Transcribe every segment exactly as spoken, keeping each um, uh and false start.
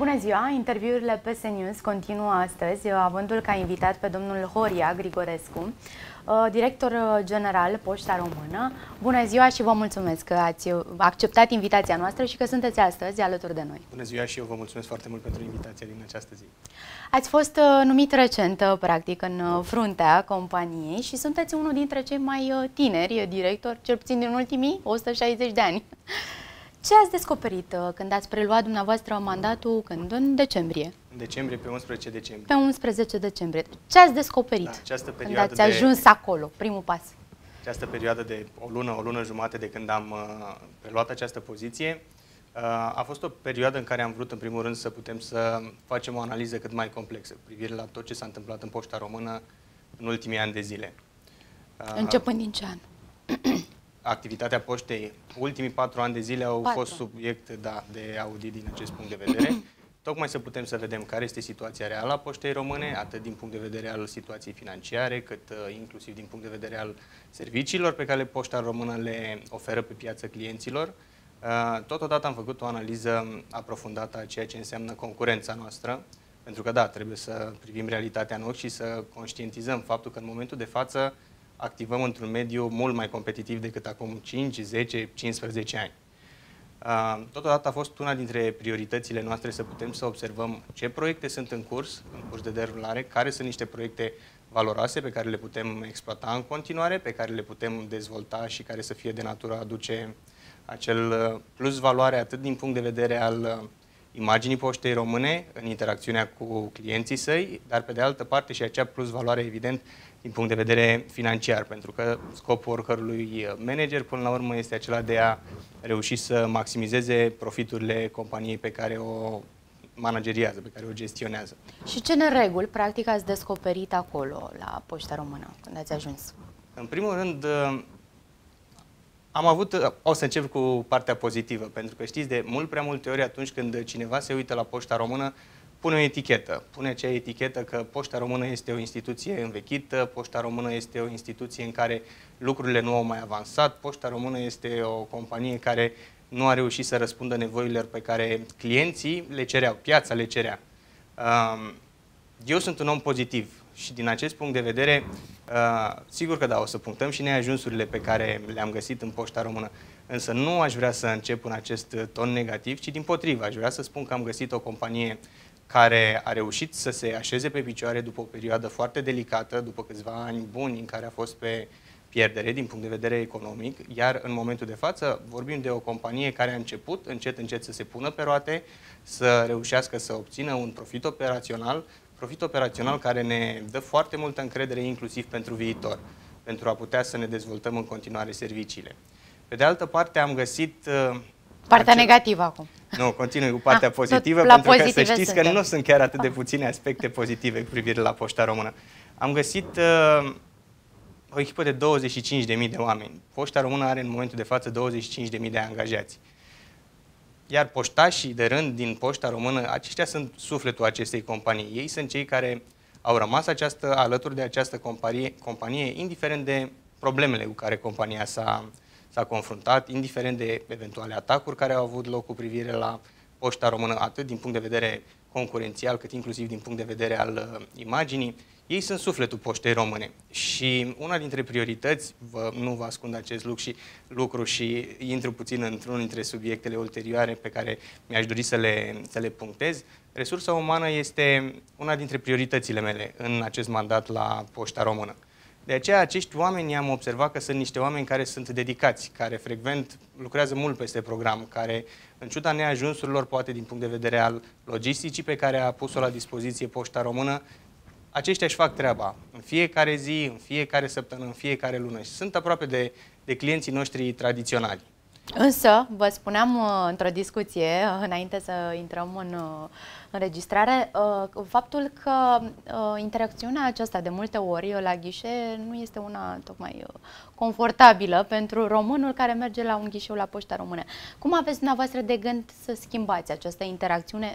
Bună ziua! Interviurile P S News continuă astăzi, avându-l ca invitat pe domnul Horia Grigorescu, director general Poșta Română. Bună ziua și vă mulțumesc că ați acceptat invitația noastră și că sunteți astăzi alături de noi. Bună ziua și eu vă mulțumesc foarte mult pentru invitația din această zi. Ați fost numit recent, practic, în fruntea companiei și sunteți unul dintre cei mai tineri directori, cel puțin din ultimii o sută șaizeci de ani. Ce ați descoperit când ați preluat dumneavoastră mandatul, când? În decembrie? În decembrie, pe unsprezece decembrie. Pe unsprezece decembrie. Ce ați descoperit da, această când ați ajuns de, acolo, primul pas? Această perioadă de o lună, o lună jumate de când am uh, preluat această poziție, uh, a fost o perioadă în care am vrut, în primul rând, să putem să facem o analiză cât mai complexă cu privire la tot ce s-a întâmplat în Poșta Română în ultimii ani de zile. Uh, Începând din ce an? Activitatea poștei, ultimii patru ani de zile au patru. fost subiect da, de audit din acest punct de vedere. Tocmai să putem să vedem care este situația reală a Poștei Române, atât din punct de vedere al situației financiare, cât uh, inclusiv din punct de vedere al serviciilor pe care Poșta Română le oferă pe piață clienților. Uh, totodată am făcut o analiză aprofundată a ceea ce înseamnă concurența noastră, pentru că da, trebuie să privim realitatea în ochi și să conștientizăm faptul că în momentul de față activăm într-un mediu mult mai competitiv decât acum cinci, zece, cincisprezece ani. Totodată a fost una dintre prioritățile noastre să putem să observăm ce proiecte sunt în curs, în curs de derulare, care sunt niște proiecte valoroase pe care le putem exploata în continuare, pe care le putem dezvolta și care să fie de natură a aduce acel plus valoare atât din punct de vedere al imaginii Poștei Române în interacțiunea cu clienții săi, dar pe de altă parte și acea plus valoare evident din punct de vedere financiar, pentru că scopul oricărui manager până la urmă este acela de a reuși să maximizeze profiturile companiei pe care o manageriază, pe care o gestionează. Și ce nereguli practic ați descoperit acolo la Poșta Română când ați ajuns? În primul rând am avut, o să încep cu partea pozitivă, pentru că știți, de mult prea multe ori atunci când cineva se uită la Poșta Română, pune o etichetă. Pune acea etichetă că Poșta Română este o instituție învechită, Poșta Română este o instituție în care lucrurile nu au mai avansat, Poșta Română este o companie care nu a reușit să răspundă nevoilor pe care clienții le cereau, piața le cerea. Eu sunt un om pozitiv și din acest punct de vedere, sigur că da, o să punctăm și neajunsurile pe care le-am găsit în Poșta Română, însă nu aș vrea să încep în acest ton negativ, ci dimpotrivă, aș vrea să spun că am găsit o companie care a reușit să se așeze pe picioare după o perioadă foarte delicată, după câțiva ani buni în care a fost pe pierdere din punct de vedere economic, iar în momentul de față vorbim de o companie care a început încet, încet să se pună pe roate, să reușească să obțină un profit operațional, profit operațional care ne dă foarte multă încredere inclusiv pentru viitor, pentru a putea să ne dezvoltăm în continuare serviciile. Pe de altă parte am găsit... Partea acel... negativă acum. Nu, continui cu partea ah, pozitivă, pentru că să știți suntem. că nu sunt chiar atât de puține aspecte pozitive cu privire la Poșta Română. Am găsit uh, o echipă de douăzeci și cinci de mii de oameni. Poșta Română are în momentul de față douăzeci și cinci de mii de angajați. Iar poștașii de rând din Poșta Română, aceștia sunt sufletul acestei companii. Ei sunt cei care au rămas această, alături de această companie, companie, indiferent de problemele cu care compania s-a s-a confruntat, indiferent de eventuale atacuri care au avut loc cu privire la Poșta Română, atât din punct de vedere concurențial, cât inclusiv din punct de vedere al uh, imaginii. Ei sunt sufletul Poștei Române și una dintre priorități, vă, nu vă ascund acest lucru și, lucru și intru puțin într-unul dintre subiectele ulterioare pe care mi-aș dori să le, să le punctez, resursa umană este una dintre prioritățile mele în acest mandat la Poșta Română. De aceea, acești oameni am observat că sunt niște oameni care sunt dedicați, care frecvent lucrează mult peste program, care, în ciuda neajunsurilor, poate din punct de vedere al logisticii pe care a pus-o la dispoziție Poșta Română, aceștia își fac treaba în fiecare zi, în fiecare săptămână, în fiecare lună și sunt aproape de, de clienții noștri tradiționali. Însă, vă spuneam într-o discuție, înainte să intrăm în înregistrare, faptul că interacțiunea aceasta de multe ori la ghișe nu este una tocmai confortabilă pentru românul care merge la un ghișeu la Poșta Română. Cum aveți dumneavoastră de gând să schimbați această interacțiune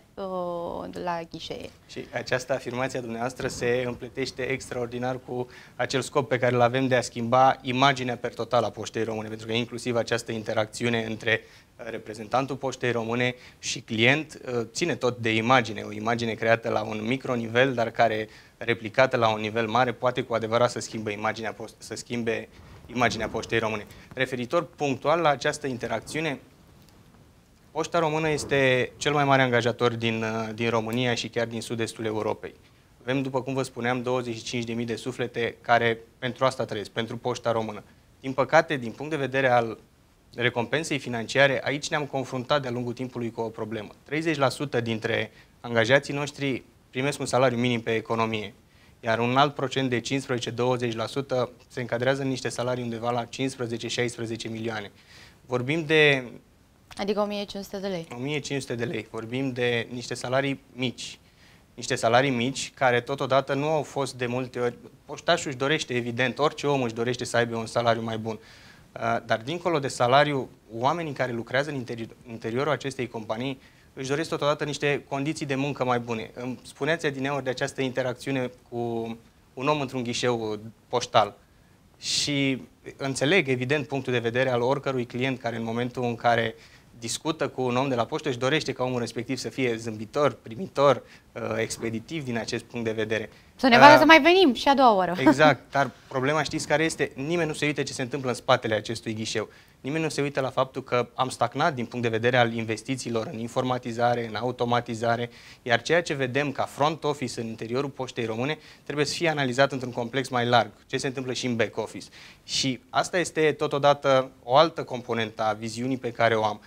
la ghișee? Și această afirmație a dumneavoastră se împletește extraordinar cu acel scop pe care îl avem de a schimba imaginea per total a Poștei Române, pentru că inclusiv această interacțiune interacțiune între reprezentantul Poștei Române și client ține tot de imagine, o imagine creată la un micronivel, dar care, replicată la un nivel mare, poate cu adevărat să schimbe imaginea, să schimbe imaginea Poștei Române. Referitor punctual la această interacțiune, Poșta Română este cel mai mare angajator din, din România și chiar din sud-estul Europei. Avem, după cum vă spuneam, douăzeci și cinci de mii de suflete care pentru asta trăiesc, pentru Poșta Română. Din păcate, din punct de vedere al recompensei financiare, aici ne-am confruntat de-a lungul timpului cu o problemă. treizeci la sută dintre angajații noștri primesc un salariu minim pe economie, iar un alt procent de cincisprezece la douăzeci la sută se încadrează în niște salarii undeva la cincisprezece șaisprezece milioane. Vorbim de... Adică o mie cinci sute de lei. o mie cinci sute de lei. Vorbim de niște salarii mici. Niște salarii mici care totodată nu au fost de multe ori... Poștașul își dorește, evident, orice om își dorește să aibă un salariu mai bun. Dar dincolo de salariu, oamenii care lucrează în interiorul acestei companii își doresc totodată niște condiții de muncă mai bune. Îmi spuneați adineauri de această interacțiune cu un om într-un ghișeu poștal. Și înțeleg, evident, punctul de vedere al oricărui client care în momentul în care discută cu un om de la poștă își dorește ca omul respectiv să fie zâmbitor, primitor, expeditiv din acest punct de vedere. Să ne facă uh, să mai venim și a doua oră. Exact, dar problema știți care este? Nimeni nu se uită ce se întâmplă în spatele acestui ghișeu. Nimeni nu se uită la faptul că am stagnat din punct de vedere al investițiilor în informatizare, în automatizare, iar ceea ce vedem ca front office în interiorul Poștei Române trebuie să fie analizat într-un complex mai larg, ce se întâmplă și în back office. Și asta este totodată o altă componentă a viziunii pe care o am.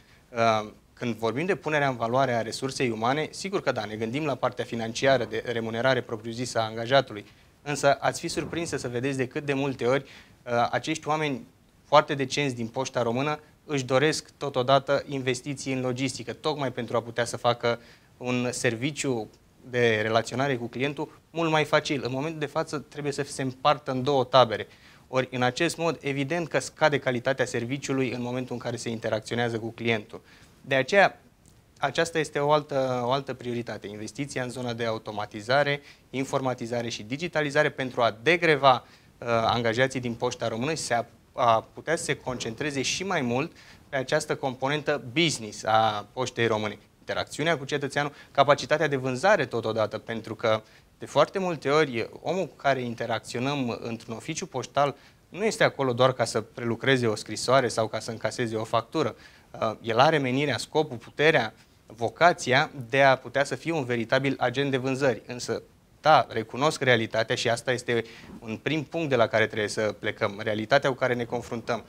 Când vorbim de punerea în valoare a resursei umane, sigur că da, ne gândim la partea financiară de remunerare propriu-zisă a angajatului, însă ați fi surprinsă să vedeți de cât de multe ori acești oameni foarte decenți din Poșta Română își doresc totodată investiții în logistică, tocmai pentru a putea să facă un serviciu de relaționare cu clientul mult mai facil. În momentul de față trebuie să se împartă în două tabere. Ori, în acest mod, evident că scade calitatea serviciului în momentul în care se interacționează cu clientul. De aceea, aceasta este o altă, o altă prioritate, investiția în zona de automatizare, informatizare și digitalizare pentru a degreva uh, angajații din Poșta Română și a, a putea să se concentreze și mai mult pe această componentă business a Poștei Române. Interacțiunea cu cetățeanul, capacitatea de vânzare totodată, pentru că de foarte multe ori omul cu care interacționăm într-un oficiu poștal nu este acolo doar ca să prelucreze o scrisoare sau ca să încaseze o factură. El are menirea, scopul, puterea, vocația de a putea să fie un veritabil agent de vânzări. Însă, da, recunosc realitatea și asta este un prim punct de la care trebuie să plecăm, realitatea cu care ne confruntăm.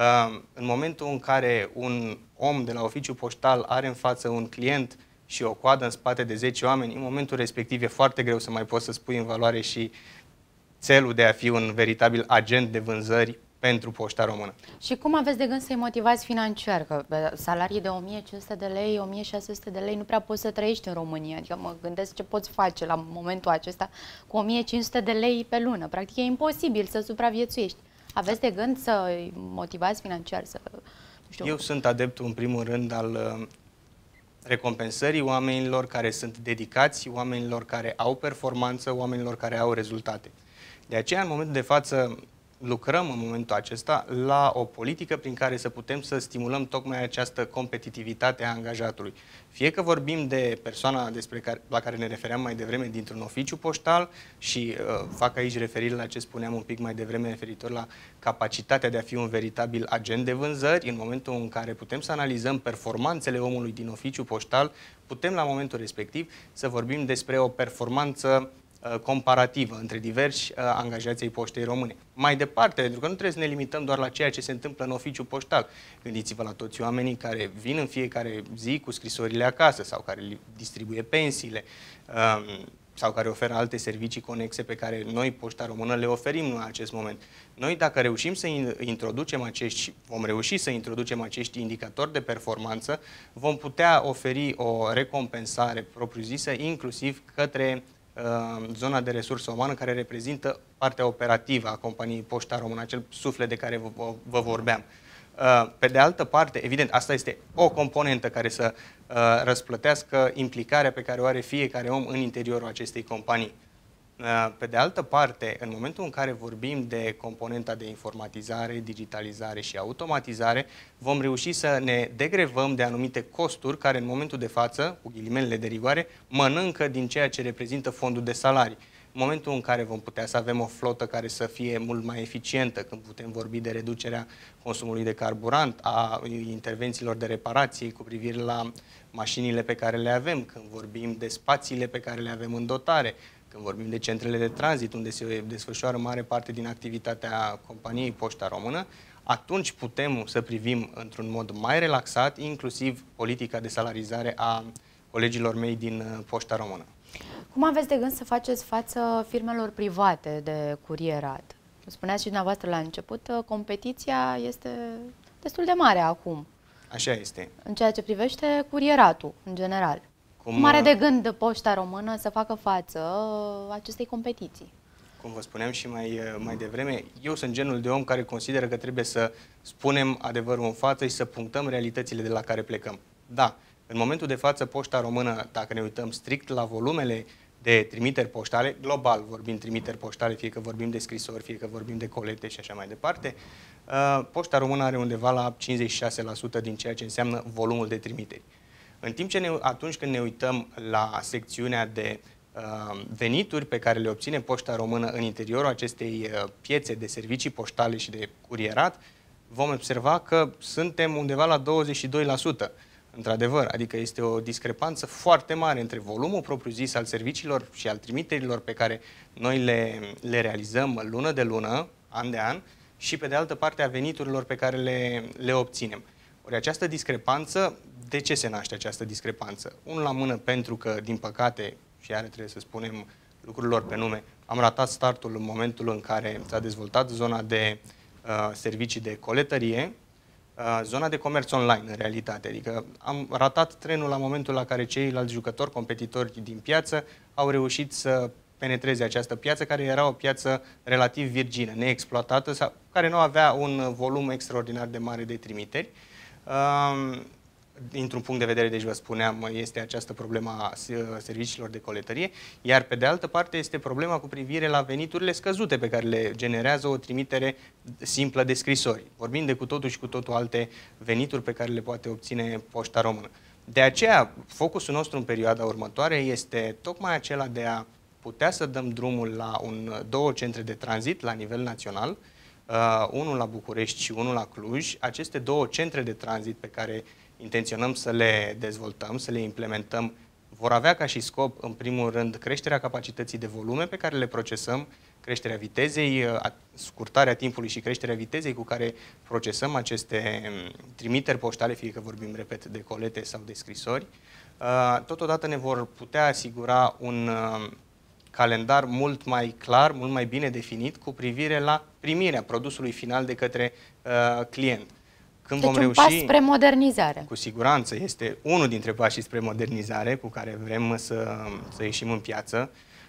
În momentul în care un om de la oficiu poștal are în față un client și o coadă în spate de zece oameni, în momentul respectiv e foarte greu să mai poți să spui în valoare și țelul de a fi un veritabil agent de vânzări pentru Poșta Română. Și cum aveți de gând să-i motivați financiar? Că salarii de o mie cinci sute de lei, o mie șase sute de lei nu prea poți să trăiești în România. Adică mă gândesc ce poți face la momentul acesta cu o mie cinci sute de lei pe lună. Practic e imposibil să supraviețuiești. Aveți de gând să-i motivați financiar? Să, nu știu. Eu sunt adeptul, în primul rând, al recompensării oamenilor care sunt dedicați, oamenilor care au performanță, oamenilor care au rezultate. De aceea, în momentul de față, lucrăm în momentul acesta la o politică prin care să putem să stimulăm tocmai această competitivitate a angajatului. Fie că vorbim de persoana despre care, la care ne refeream mai devreme dintr-un oficiu poștal și uh, fac aici referire la ce spuneam un pic mai devreme referitor la capacitatea de a fi un veritabil agent de vânzări, în momentul în care putem să analizăm performanțele omului din oficiu poștal, putem la momentul respectiv să vorbim despre o performanță comparativă între diversi angajații Poștei Române. Mai departe, pentru că nu trebuie să ne limităm doar la ceea ce se întâmplă în oficiu poștal. Gândiți-vă la toți oamenii care vin în fiecare zi cu scrisorile acasă sau care distribuie pensiile sau care oferă alte servicii conexe pe care noi, Poșta Română, le oferim în acest moment. Noi, dacă reușim să introducem acești, vom reuși să introducem acești indicatori de performanță, vom putea oferi o recompensare propriu-zisă, inclusiv către zona de resursă umană, care reprezintă partea operativă a companiei Poșta Română, acel suflet de care vă, vă vorbeam. Pe de altă parte, evident, asta este o componentă care să răsplătească implicarea pe care o are fiecare om în interiorul acestei companii. Pe de altă parte, în momentul în care vorbim de componenta de informatizare, digitalizare și automatizare, vom reuși să ne degrevăm de anumite costuri care în momentul de față, cu ghilimelele de rigoare, mănâncă din ceea ce reprezintă fondul de salarii. În momentul în care vom putea să avem o flotă care să fie mult mai eficientă, când putem vorbi de reducerea consumului de carburant, a intervențiilor de reparație cu privire la mașinile pe care le avem, când vorbim de spațiile pe care le avem în dotare, când vorbim de centrele de tranzit, unde se desfășoară mare parte din activitatea companiei Poșta Română, atunci putem să privim într-un mod mai relaxat, inclusiv politica de salarizare a colegilor mei din Poșta Română. Cum aveți de gând să faceți față firmelor private de curierat? Spuneați și dumneavoastră la început, competiția este destul de mare acum. Așa este. În ceea ce privește curieratul, în general. Cum, Cum are de gând Poșta Română să facă față acestei competiții? Cum vă spuneam și mai, mai devreme, eu sunt genul de om care consideră că trebuie să spunem adevărul în față și să punctăm realitățile de la care plecăm. Da, în momentul de față, Poșta Română, dacă ne uităm strict la volumele de trimiteri poștale, global vorbind trimiteri poștale, fie că vorbim de scrisori, fie că vorbim de colete și așa mai departe, Poșta Română are undeva la cincizeci și șase la sută din ceea ce înseamnă volumul de trimiteri. În timp ce ne, atunci când ne uităm la secțiunea de uh, venituri pe care le obține Poșta Română în interiorul acestei uh, piețe de servicii poștale și de curierat, vom observa că suntem undeva la douăzeci și doi la sută. Într-adevăr, adică este o discrepanță foarte mare între volumul propriu-zis al serviciilor și al trimiterilor pe care noi le, le realizăm lună de lună, an de an, și pe de altă parte a veniturilor pe care le, le obținem. Ori această discrepanță, de ce se naște această discrepanță? Unul la mână pentru că, din păcate, și iară trebuie să spunem lucrurilor pe nume, am ratat startul în momentul în care s-a dezvoltat zona de uh, servicii de coletărie, uh, zona de comerț online, în realitate. Adică am ratat trenul la momentul la care ceilalți jucători, competitori din piață, au reușit să penetreze această piață, care era o piață relativ virgină, neexploatată, sau care nu avea un volum extraordinar de mare de trimiteri. Uh, Dintr-un punct de vedere, deci vă spuneam, este această problemă a serviciilor de coletărie, iar pe de altă parte este problema cu privire la veniturile scăzute pe care le generează o trimitere simplă de scrisori. Vorbim de cu totul și cu totul alte venituri pe care le poate obține Poșta Română. De aceea, focusul nostru în perioada următoare este tocmai acela de a putea să dăm drumul la un, două centre de tranzit la nivel național, uh, unul la București și unul la Cluj. Aceste două centre de tranzit pe care intenționăm să le dezvoltăm, să le implementăm, vor avea ca și scop, în primul rând, creșterea capacității de volume pe care le procesăm, creșterea vitezei, scurtarea timpului și creșterea vitezei cu care procesăm aceste trimiteri poștale, fie că vorbim, repet, de colete sau de scrisori. Totodată ne vor putea asigura un calendar mult mai clar, mult mai bine definit cu privire la primirea produsului final de către uh, client. Când deci vom un reuși, pas spre modernizare. Cu siguranță este unul dintre pașii spre modernizare cu care vrem să, să ieșim în piață.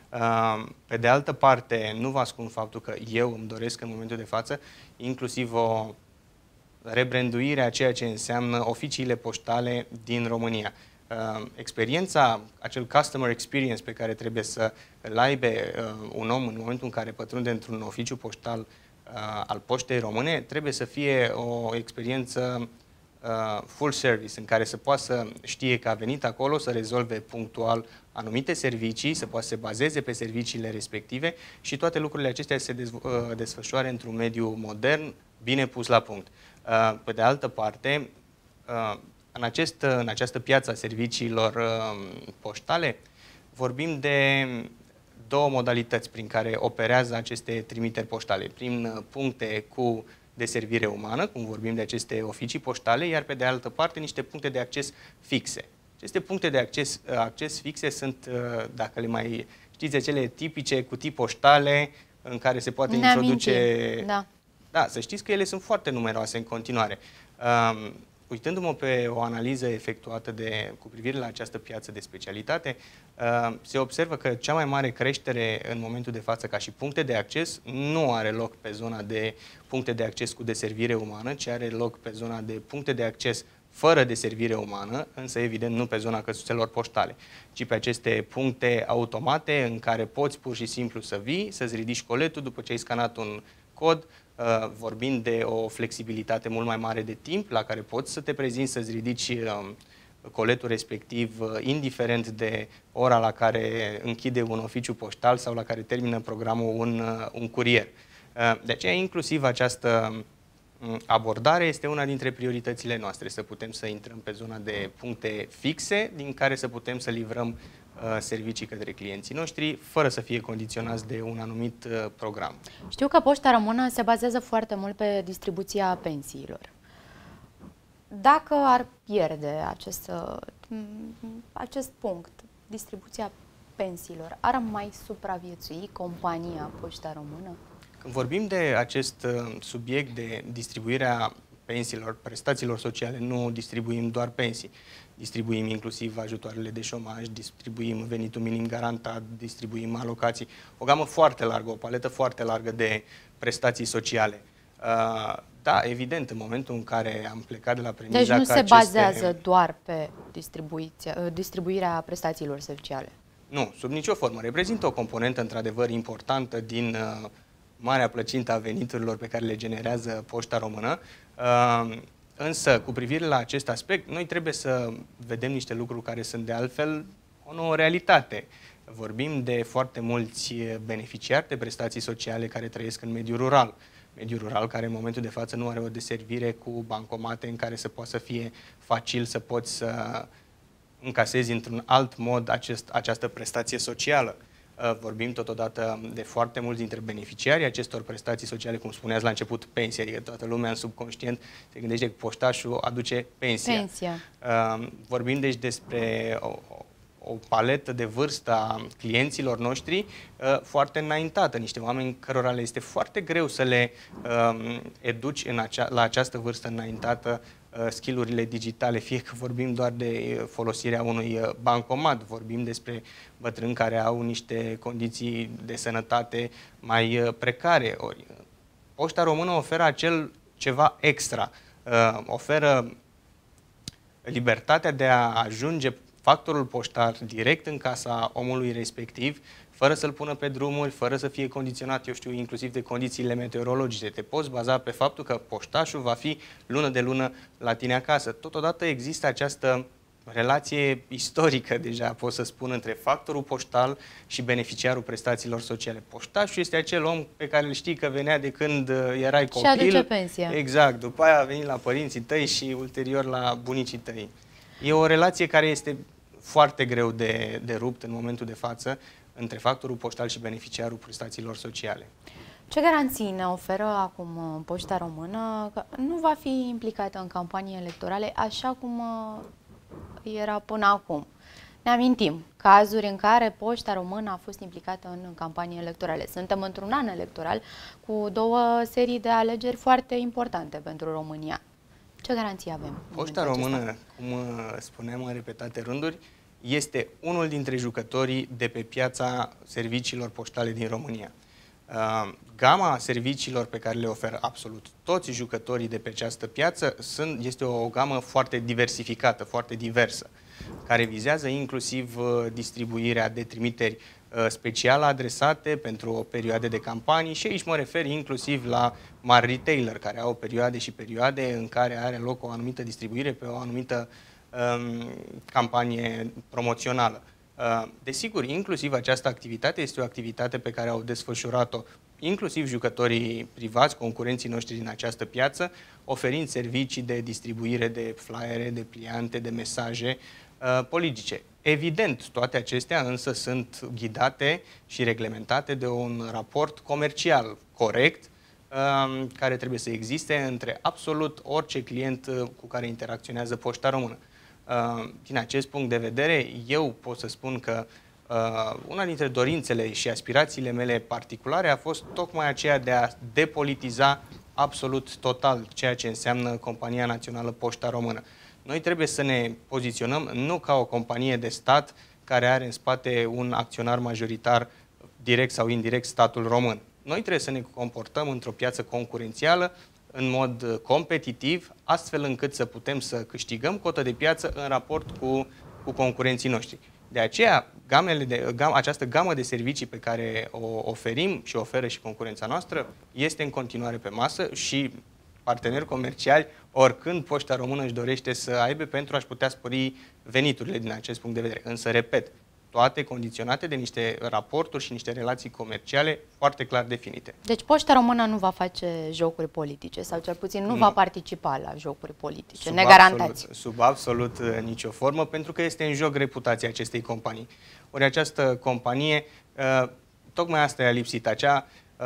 Pe de altă parte, nu vă ascund faptul că eu îmi doresc în momentul de față inclusiv o rebranduire a ceea ce înseamnă oficiile poștale din România. Experiența, acel customer experience pe care trebuie să îl aibă un om în momentul în care pătrunde într-un oficiu poștal al Poștei Române, trebuie să fie o experiență uh, full service, în care să poată să știe că a venit acolo să rezolve punctual anumite servicii, să poată să se bazeze pe serviciile respective și toate lucrurile acestea se uh, desfășoare într-un mediu modern, bine pus la punct. Uh, pe de altă parte, uh, în, acest, în această piață a serviciilor uh, poștale, vorbim de două modalități prin care operează aceste trimiteri poștale. Prin puncte cu deservire umană, cum vorbim de aceste oficii poștale, iar pe de altă parte niște puncte de acces fixe. Aceste puncte de acces, acces fixe sunt, dacă le mai știți, cele tipice cutii poștale în care se poate ne introduce... Da. Da, să știți că ele sunt foarte numeroase în continuare. Um, Uitându-mă pe o analiză efectuată de, cu privire la această piață de specialitate, uh, se observă că cea mai mare creștere în momentul de față ca și puncte de acces nu are loc pe zona de puncte de acces cu deservire umană, ci are loc pe zona de puncte de acces fără deservire umană, însă evident nu pe zona căsuțelor poștale, ci pe aceste puncte automate în care poți pur și simplu să vii, să-ți ridici coletul după ce ai scanat un cod, uh, vorbind de o flexibilitate mult mai mare de timp la care poți să te prezinți, să-ți ridici uh, coletul respectiv, uh, indiferent de ora la care închide un oficiu poștal sau la care termină programul un, uh, un curier. Uh, de aceea, inclusiv această abordare este una dintre prioritățile noastre, să putem să intrăm pe zona de puncte fixe din care să putem să livrăm uh, servicii către clienții noștri, fără să fie condiționați de un anumit uh, program. Știu că Poșta Română se bazează foarte mult pe distribuția pensiilor. Dacă ar pierde acest, acest punct, distribuția pensiilor, ar mai supraviețui compania Poșta Română? Când vorbim de acest subiect de distribuirea pensiilor, prestațiilor sociale, nu distribuim doar pensii. Distribuim inclusiv ajutoarele de șomaj, distribuim venitul minim garantat, distribuim alocații, o gamă foarte largă, o paletă foarte largă de prestații sociale. Da, evident, în momentul în care am plecat de la premiza Deci nu că se aceste... bazează doar pe distribuirea prestațiilor sociale. Nu, sub nicio formă. Reprezintă o componentă într-adevăr importantă din uh, marea plăcintă a veniturilor pe care le generează Poșta Română. Uh, însă, cu privire la acest aspect, noi trebuie să vedem niște lucruri care sunt de altfel o nouă realitate. Vorbim de foarte mulți beneficiari de prestații sociale care trăiesc în mediul rural. Mediul rural care în momentul de față nu are o deservire cu bancomate în care să poată să fie facil să poți să încasezi într-un alt mod acest, această prestație socială. Vorbim totodată de foarte mulți dintre beneficiarii acestor prestații sociale, cum spuneați la început, pensia, adică toată lumea în subconștient se gândește că poștașul aduce pensia. Pensia. Vorbim deci despre o, o paletă de vârstă a clienților noștri foarte înaintată, niște oameni cărora le este foarte greu să le educi în acea, la această vârstă înaintată skill-urile digitale, fie că vorbim doar de folosirea unui bancomat, vorbim despre bătrâni care au niște condiții de sănătate mai precare. Ori, Poșta Română oferă acel ceva extra, oferă libertatea de a ajunge factorul poștar direct în casa omului respectiv, fără să-l pună pe drumuri, fără să fie condiționat, eu știu, inclusiv de condițiile meteorologice. Te poți baza pe faptul că poștașul va fi lună de lună la tine acasă. Totodată există această relație istorică, deja pot să spun, între factorul poștal și beneficiarul prestațiilor sociale. Poștașul este acel om pe care îl știi că venea de când erai copil. Și aduce pensia. Exact. După aia a venit la părinții tăi și ulterior la bunicii tăi. E o relație care este foarte greu de, de rupt în momentul de față între factorul poștal și beneficiarul prestațiilor sociale. Ce garanții ne oferă acum Poșta Română că nu va fi implicată în campanii electorale așa cum era până acum? Ne amintim cazuri în care Poșta Română a fost implicată în campanii electorale. Suntem într-un an electoral cu două serii de alegeri foarte importante pentru România. Ce garanții avem? Poșta Română, cum spuneam în repetate rânduri, este unul dintre jucătorii de pe piața serviciilor poștale din România. Uh, gama serviciilor pe care le oferă absolut toți jucătorii de pe această piață sunt, este o gamă foarte diversificată, foarte diversă, care vizează inclusiv uh, distribuirea de trimiteri uh, special adresate pentru o perioadă de campanii și aici mă refer inclusiv la mari retailer care au perioade și perioade în care are loc o anumită distribuire pe o anumită um, campanie promoțională. Desigur, inclusiv această activitate este o activitate pe care au desfășurat-o inclusiv jucătorii privați, concurenții noștri din această piață, oferind servicii de distribuire de flyere, de pliante, de mesaje uh, politice. Evident, toate acestea însă sunt ghidate și reglementate de un raport comercial corect, uh, care trebuie să existe între absolut orice client uh, cu care interacționează Poșta Română. Uh, din acest punct de vedere, eu pot să spun că uh, una dintre dorințele și aspirațiile mele particulare a fost tocmai aceea de a depolitiza absolut total ceea ce înseamnă Compania Națională Poșta Română. Noi trebuie să ne poziționăm nu ca o companie de stat care are în spate un acționar majoritar direct sau indirect statul român. Noi trebuie să ne comportăm într-o piață concurențială în mod competitiv, astfel încât să putem să câștigăm cotă de piață în raport cu, cu concurenții noștri. De aceea, gamele de, gam, această gamă de servicii pe care o oferim și oferă și concurența noastră este în continuare pe masă și parteneri comerciali, oricând Poșta Română își dorește să aibă pentru a-și putea spori veniturile din acest punct de vedere. Însă, repet, toate condiționate de niște raporturi și niște relații comerciale foarte clar definite. Deci Poșta Română nu va face jocuri politice sau cel puțin nu, nu. va participa la jocuri politice, sub ne garantați? Absolut, sub absolut nicio formă, pentru că este în joc reputația acestei companii. Ori această companie, tocmai asta i-a lipsit, acea,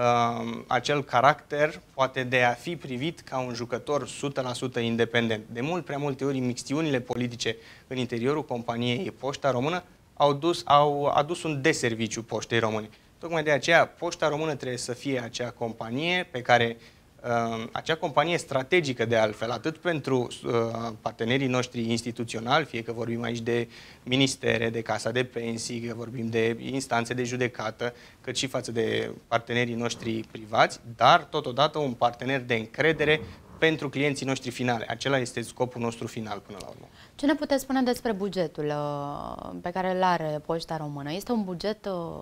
acel caracter poate de a fi privit ca un jucător o sută la sută independent. De mult prea multe ori, mixtiunile politice în interiorul companiei Poșta Română au, dus, au adus un deserviciu Poștei Române. Tocmai de aceea, Poșta Română trebuie să fie acea companie pe care, uh, acea companie strategică de altfel, atât pentru uh, partenerii noștri instituționali, fie că vorbim aici de ministere, de casa de pensii, că vorbim de instanțe de judecată, cât și față de partenerii noștri privați, dar totodată un partener de încredere pentru clienții noștri finale. Acela este scopul nostru final până la urmă. Ce ne puteți spune despre bugetul uh, pe care îl are Poșta Română? Este un buget uh,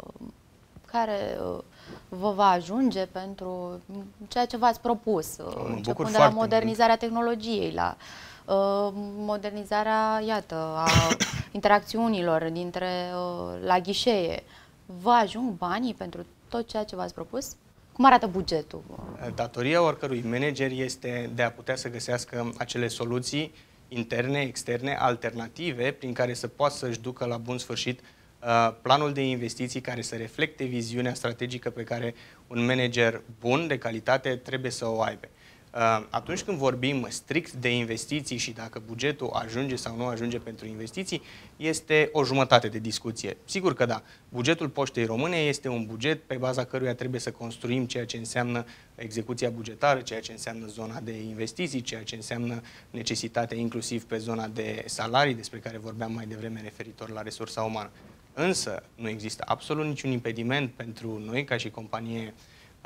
care uh, vă va ajunge pentru ceea ce v-ați propus, uh, începând de la modernizarea mult. tehnologiei, la uh, modernizarea, iată, a interacțiunilor dintre uh, la ghișee. Vă ajung banii pentru tot ceea ce v-ați propus? Cum arată bugetul? Datoria oricărui manager este de a putea să găsească acele soluții interne, externe, alternative, prin care să poată să-și ducă la bun sfârșit uh, planul de investiții care să reflecte viziunea strategică pe care un manager bun, de calitate, trebuie să o aibă. Uh, atunci când vorbim strict de investiții și dacă bugetul ajunge sau nu ajunge pentru investiții, este o jumătate de discuție. Sigur că da, bugetul Poștei Române este un buget pe baza căruia trebuie să construim ceea ce înseamnă execuția bugetară, ceea ce înseamnă zona de investiții, ceea ce înseamnă necesitatea inclusiv pe zona de salarii, despre care vorbeam mai devreme referitor la resursa umană. Însă nu există absolut niciun impediment pentru noi ca și companie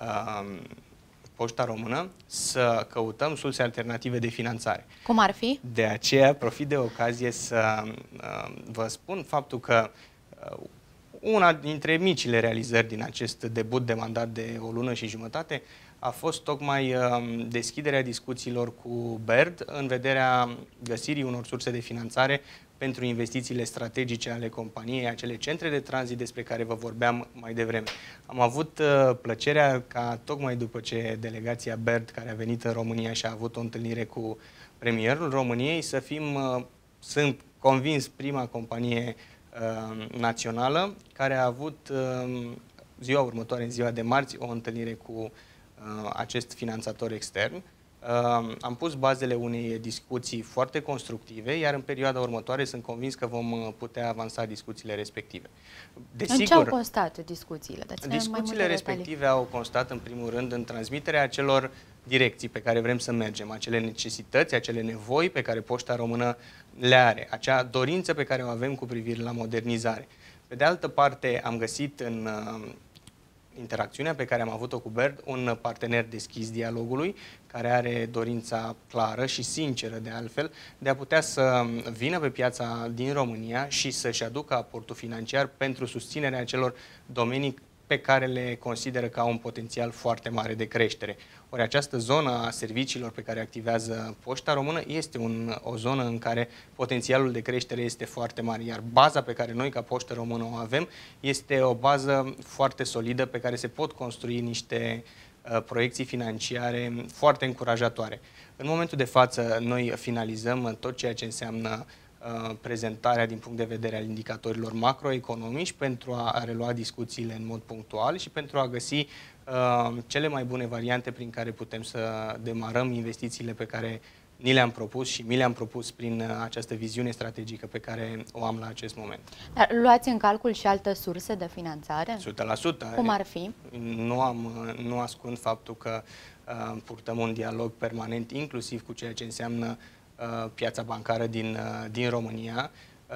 uh, Poșta Română să căutăm surse alternative de finanțare. Cum ar fi? De aceea profit de ocazie să uh, vă spun faptul că uh, una dintre micile realizări din acest debut de mandat de o lună și jumătate a fost tocmai uh, deschiderea discuțiilor cu BERD în vederea găsirii unor surse de finanțare pentru investițiile strategice ale companiei, acele centre de tranzit despre care vă vorbeam mai devreme. Am avut uh, plăcerea ca tocmai după ce delegația BERD, care a venit în România și a avut o întâlnire cu premierul României, să fim, uh, sunt convins, prima companie uh, națională care a avut uh, ziua următoare, în ziua de marți, o întâlnire cu uh, acest finanțator extern. Uh, am pus bazele unei discuții foarte constructive, iar în perioada următoare sunt convins că vom putea avansa discuțiile respective. Desigur, în ce au constat discuțiile? Discuțiile respective au constat, în primul rând, în transmiterea acelor direcții pe care vrem să mergem, acele necesități, acele nevoi pe care Poșta Română le are, acea dorință pe care o avem cu privire la modernizare. Pe de altă parte, am găsit în uh, interacțiunea pe care am avut-o cu BERD un partener deschis dialogului, care are dorința clară și sinceră, de altfel, de a putea să vină pe piața din România și să-și aducă aportul financiar pentru susținerea acelor domenii pe care le consideră ca un potențial foarte mare de creștere. Ori această zonă a serviciilor pe care activează Poșta Română este un, o zonă în care potențialul de creștere este foarte mare, iar baza pe care noi ca Poștă Română o avem este o bază foarte solidă pe care se pot construi niște uh, proiecții financiare foarte încurajatoare. În momentul de față noi finalizăm tot ceea ce înseamnă prezentarea din punct de vedere al indicatorilor macroeconomici pentru a relua discuțiile în mod punctual și pentru a găsi uh, cele mai bune variante prin care putem să demarăm investițiile pe care ni le-am propus și mi le-am propus prin această viziune strategică pe care o am la acest moment. Dar luați în calcul și alte surse de finanțare? o sută la sută. Cum ar fi? Nu, am, nu ascund faptul că uh, purtăm un dialog permanent, inclusiv cu ceea ce înseamnă piața bancară din, din România.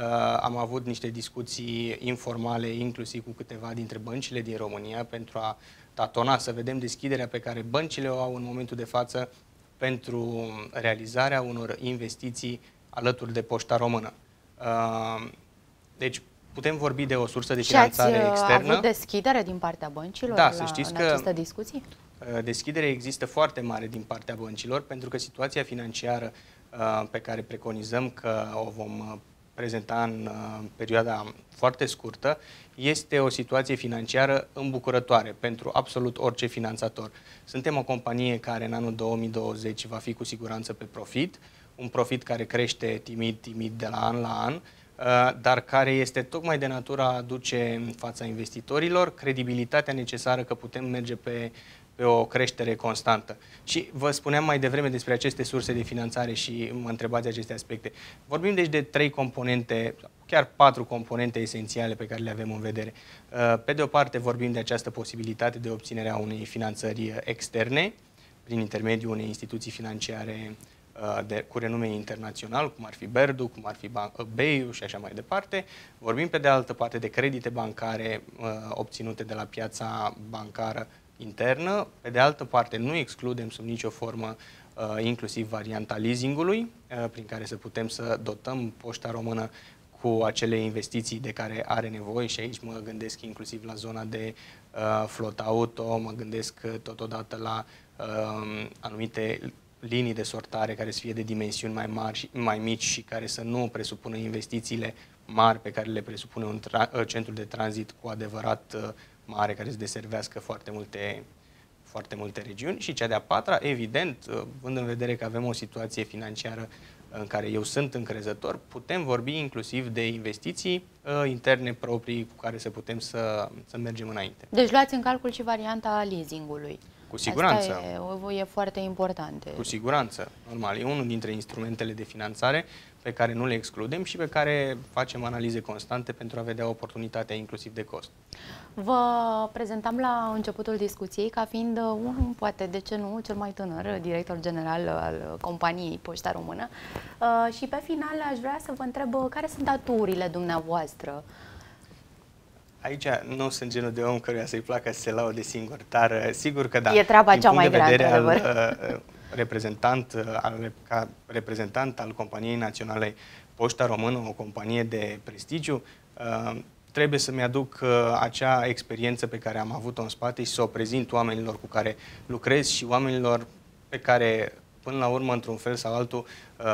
Am avut niște discuții informale, inclusiv cu câteva dintre băncile din România, pentru a tatona, să vedem deschiderea pe care băncile o au în momentul de față pentru realizarea unor investiții alături de Poșta Română. Deci putem vorbi de o sursă de finanțare externă. Și ați avut deschidere din partea băncilor da, la, să știți în că aceste discuții? Deschidere există foarte mare din partea băncilor, pentru că situația financiară pe care preconizăm că o vom prezenta în perioada foarte scurtă este o situație financiară îmbucurătoare pentru absolut orice finanțator. Suntem o companie care în anul două mii douăzeci va fi cu siguranță pe profit, un profit care crește timid, timid de la an la an, dar care este tocmai de natura a aduce în fața investitorilor credibilitatea necesară că putem merge pe, pe o creștere constantă. Și vă spuneam mai devreme despre aceste surse de finanțare și mă întrebați aceste aspecte. Vorbim deci de trei componente, chiar patru componente esențiale pe care le avem în vedere. Pe de o parte vorbim de această posibilitate de obținere a unei finanțări externe prin intermediul unei instituții financiare De, cu renume internațional, cum ar fi Berdu, cum ar fi B E I U și așa mai departe. Vorbim pe de altă parte de credite bancare uh, obținute de la piața bancară internă. Pe de altă parte nu excludem sub nicio formă uh, inclusiv varianta leasingului, uh, prin care să putem să dotăm Poșta Română cu acele investiții de care are nevoie și aici mă gândesc inclusiv la zona de uh, flot auto, mă gândesc totodată la uh, anumite linii de sortare care să fie de dimensiuni mai mari și mai mici și care să nu presupună investițiile mari pe care le presupune un centru de tranzit cu adevărat mare care să deservească foarte multe, foarte multe regiuni. Și cea de-a patra, evident, având în vedere că avem o situație financiară în care eu sunt încrezător, putem vorbi inclusiv de investiții uh, interne proprii cu care să putem să, să mergem înainte. Deci luați în calcul și varianta leasingului. Cu siguranță. Asta e, e foarte important. Cu siguranță, normal. E unul dintre instrumentele de finanțare pe care nu le excludem și pe care facem analize constante pentru a vedea oportunitatea inclusiv de cost. Vă prezentam la începutul discuției ca fiind unul, poate de ce nu, cel mai tânăr director general al companiei Poșta Română. Și pe final aș vrea să vă întreb care sunt aturile dumneavoastră. Aici nu sunt genul de om căruia să-i placă să se laude singur, dar sigur că da. E treaba cea mai grea, al, reprezentant, al, ca reprezentant al companiei naționale Poșta Română, o companie de prestigiu, trebuie să-mi aduc acea experiență pe care am avut-o în spate și să o prezint oamenilor cu care lucrez și oamenilor pe care, până la urmă, într-un fel sau altul,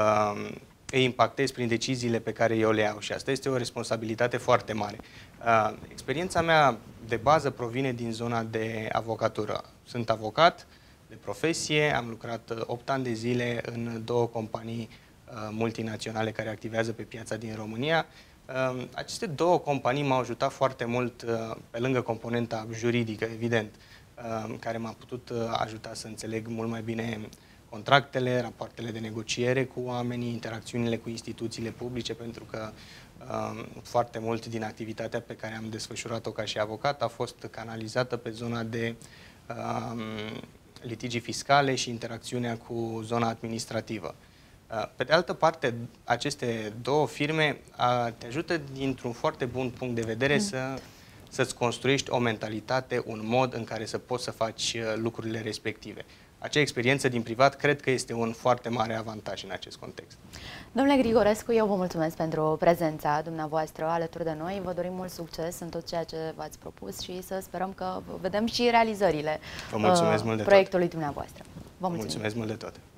îi impactez prin deciziile pe care eu le iau și asta este o responsabilitate foarte mare. Uh, experiența mea de bază provine din zona de avocatură. Sunt avocat de profesie, am lucrat opt ani de zile în două companii uh, multinaționale care activează pe piața din România. Uh, aceste două companii m-au ajutat foarte mult, uh, pe lângă componenta juridică, evident, uh, care m-a putut uh, ajuta să înțeleg mult mai bine contractele, rapoartele de negociere cu oamenii, interacțiunile cu instituțiile publice, pentru că uh, foarte mult din activitatea pe care am desfășurat-o ca și avocat a fost canalizată pe zona de uh, litigii fiscale și interacțiunea cu zona administrativă. Uh, pe de altă parte, aceste două firme uh, te ajută dintr-un foarte bun punct de vedere mm. să să-ți construiești o mentalitate, un mod în care să poți să faci lucrurile respective. Acea experiență din privat cred că este un foarte mare avantaj în acest context. Domnule Grigorescu, eu vă mulțumesc pentru prezența dumneavoastră alături de noi. Vă dorim mult succes în tot ceea ce v-ați propus și să sperăm că vedem și realizările vă mulțumesc uh, mult de proiectului tot. dumneavoastră. Vă mulțumesc. mulțumesc mult de tot.